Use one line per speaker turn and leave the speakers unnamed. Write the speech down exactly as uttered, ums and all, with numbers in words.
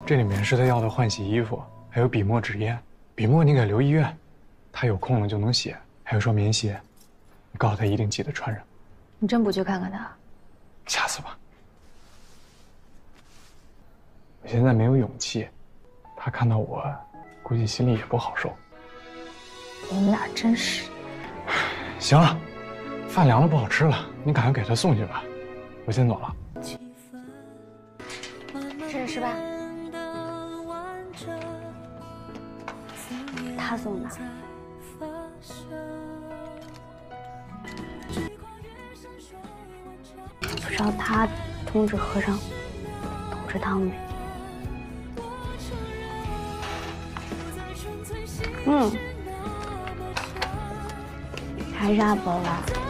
这里面是他要的换洗衣服，还有笔墨纸砚。笔墨你给留医院，他有空了就能写。还有双棉鞋，你告诉他一定记得穿上。
你真不去看看他？
下次吧。我现在没有勇气，他看到我，估计心里也不好受。
你们俩真是……
行了，饭凉了不好吃了，你赶快给他送去吧。我先走了。
试试吃吧。他送的。不知道他通知和尚偷吃汤没？嗯，还是阿宝啦。